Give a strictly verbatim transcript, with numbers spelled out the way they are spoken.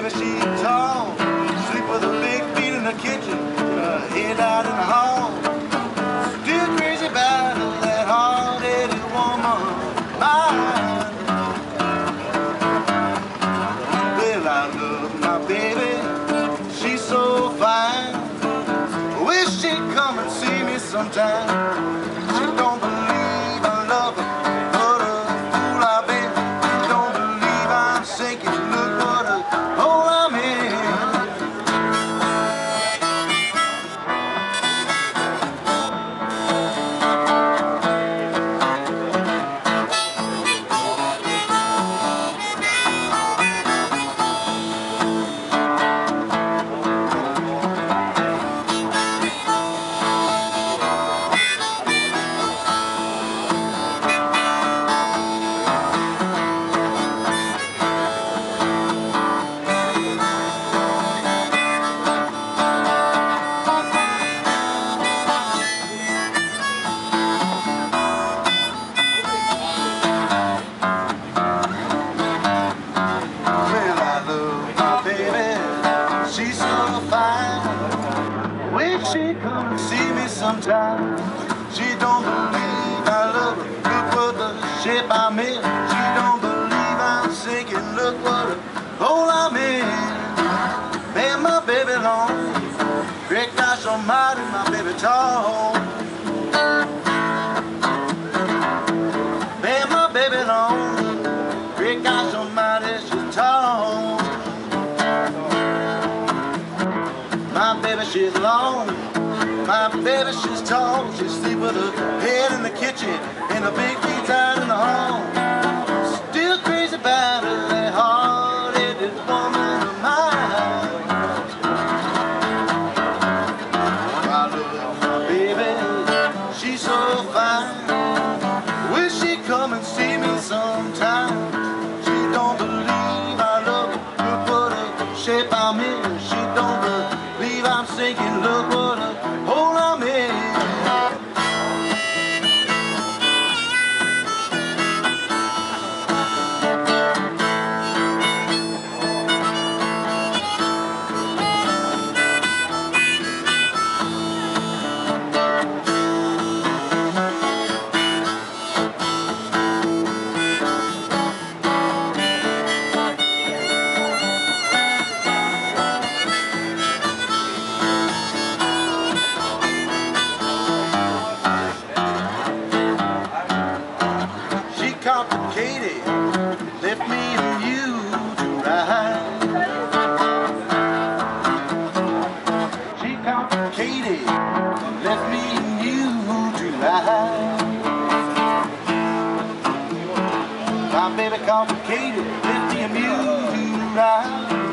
baby, she's tall. Sleep with a big feet in the kitchen, uh, head out in the hall. Still crazy about that hard-headed woman, mine. Well, I love my baby, she's so fine. Wish she'd come and see me sometime. She don't believe I love her, what a fool I've been. She don't believe I'm sinking, look what a hole I'm in. She's so fine. Wish she'd come and see me sometime. She don't believe I love her, look what the shape I'm in. She don't believe I'm sinking, look what a hole I'm in. Man, my baby long, great gosh almighty, my baby tall. Man, my baby long, great gosh almighty, she's tall. My baby, she's long. My baby, she's tall. She sleep with her head in the kitchen and her big feet out in the hall. Still crazy about her, that hard-headed woman of mine. I love my baby, she's so fine. Wish she'd come and see me sometime. She don't believe I love her, look what a shape I'm in. She don't believe I'm sinking, look what a hole I'm in. Complicated, left me and you to ride. She complicated, left me and you to ride. My baby complicated, left me and you to ride.